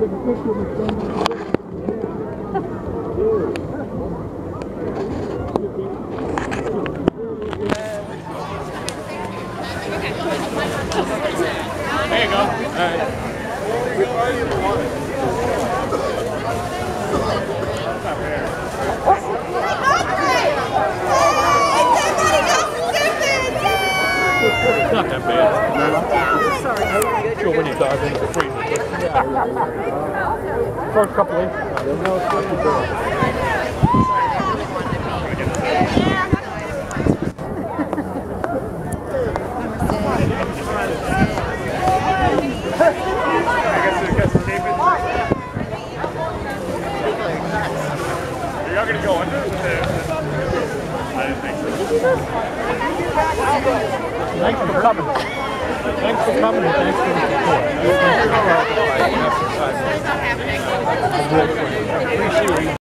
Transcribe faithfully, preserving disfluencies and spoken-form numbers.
There you go. All right. It's not that bad. Sure, when you dive in, it's freezing. First couple inches. Y'all gonna go under? I didn't think so. Thanks for coming. Thanks for coming and thanks for the support. Appreciate you.